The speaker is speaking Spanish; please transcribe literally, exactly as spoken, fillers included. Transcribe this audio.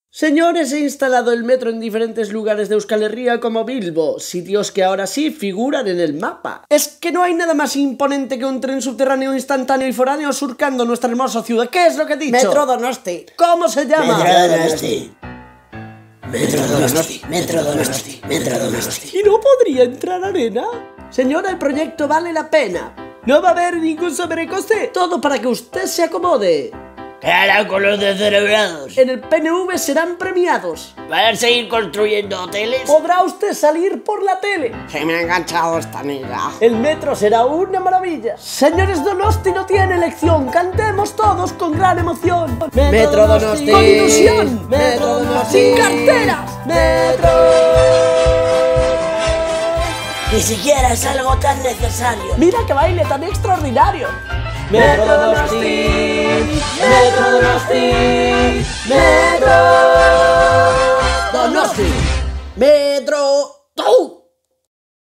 Señores, he instalado el metro en diferentes lugares de Euskal Herria como Bilbo, sitios que ahora sí figuran en el mapa. Es que no hay nada más imponente que un tren subterráneo instantáneo y foráneo surcando nuestra hermosa ciudad. ¿Qué es lo que he dicho? Metro Donosti. ¿Cómo se llama? Metro Donosti. Metro Donosti. Metro Donosti. Metro Donosti. ¿Y no podría entrar arena? Señora, el proyecto vale la pena. No va a haber ningún sobrecoste. Todo para que usted se acomode. ¿Qué harán con los descerebrados? En el P N V serán premiados. ¿Van a seguir construyendo hoteles? Podrá usted salir por la tele. Se me ha enganchado esta amiga. El metro será una maravilla. Señores, Donosti no tiene elección. Cantemos todos con gran emoción. Metro, Metro Donosti. Donosti. Con ilusión. Metro Donosti. Sin carteras. Metro. Ni siquiera es algo tan necesario. Mira qué baile tan extraordinario. Metro Donosti. Metro Donosti. Metro Donosti. Metro.